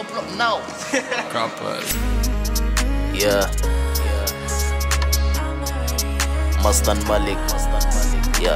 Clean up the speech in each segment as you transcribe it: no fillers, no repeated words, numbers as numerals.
Goblok now. Couple. Yeah. Mastan Malik. Yeah.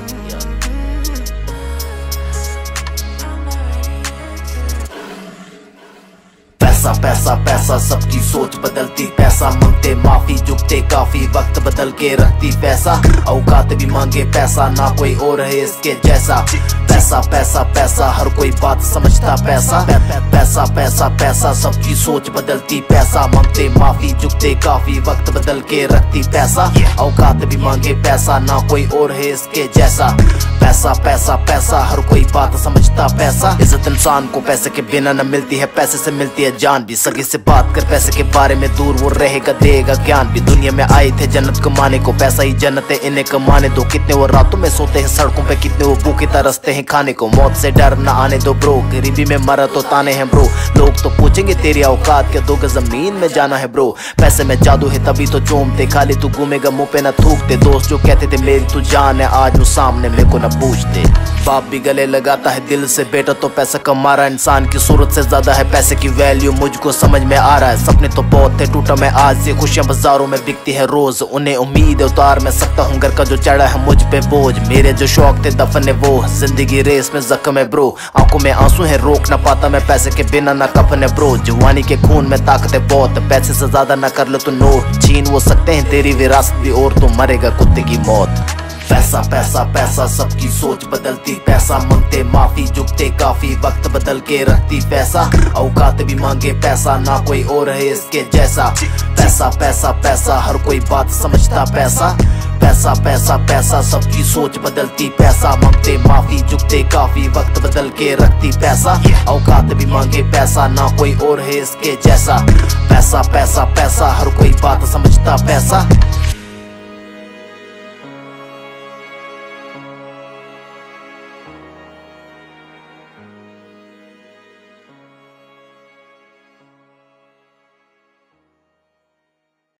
पैसा पैसा पैसा सबकी सोच बदलती, पैसा मांगते माफी झुकते काफी, वक्त बदल के रखती पैसा, औकात भी मांगे पैसा, ना कोई और है इसके जैसा। पैसा पैसा पैसा हर कोई बात समझता पैसा, पैसा पैसा पैसा सबकी सोच बदलती, पैसा मांगते माफी झुकते काफी, वक्त बदल के रखती पैसा, औकात भी मांगे पैसा, ना कोई और है इसके जैसा। पैसा पैसा पैसा हर कोई बात समझता पैसा, इज्जत इंसान को पैसे के बिना न मिलती है, पैसे से मिलती है जान भी। सगे से बात कर पैसे के बारे में दूर, वो रहेगा देगा ज्ञान भी। दुनिया में आए थे जन्नत कमाने को, पैसा ही जन्नत है इन्हें कमाने दो। कितने वो रातों में सोते हैं सड़कों पे, कितने वो भूखे तरसते हैं खाने को। मौत से डर न आने दो ब्रो, गरीबी में मरा तो ताने हैं ब्रो। लोग तो पूछेंगे तेरी औकात क्या, 2 गज जमीन में जाना है ब्रो। पैसे में जादू है तभी तो चूमते, खाली तू घूमेगा मुंह पे न थूकते। दोस्त जो कहते थे मेरी तू जान है, आज वो सामने मेरे को न पूछते। बाप भी गले लगाता है दिल से, बेटा तो पैसा कमा रहा है। इंसान की सूरत से ज्यादा है पैसे की वैल्यू, मुझको समझ में आ रहा है। सपने तो बहुत थे टूटा मैं आज से, खुशियां बाजारों में बिकती है रोज। उन्हें उम्मीद है उतार मैं सकता हूँ घर का जो चढ़ा है मुझ पे बोझ। मेरे जो शौक थे दफन है वो, जिंदगी रेस में जख्म है ब्रो। आंखों में आंसू है रोक ना पाता मैं, पैसे के बिना ना कफन है ब्रो। जवानी के खून में ताकत है बहुत, पैसे से ज्यादा ना कर लो तो नोट। छीन वो सकते हैं तेरी विरासत भी, और तो मरेगा कुत्ते की मौत। पैसा पैसा पैसा सबकी सोच बदलती, पैसा मांगते माफी झुकते काफी, वक्त बदल के रखती पैसा, औकात भी मांगे पैसा, ना कोई और है इसके जैसा। पैसा पैसा पैसा हर कोई बात समझता पैसा, पैसा पैसा पैसा सबकी सोच बदलती, पैसा मांगते माफी झुकते काफी, वक्त बदल के रखती पैसा, औकात भी मांगे पैसा, ना कोई और है इसके जैसा। पैसा पैसा पैसा हर कोई बात समझता पैसा।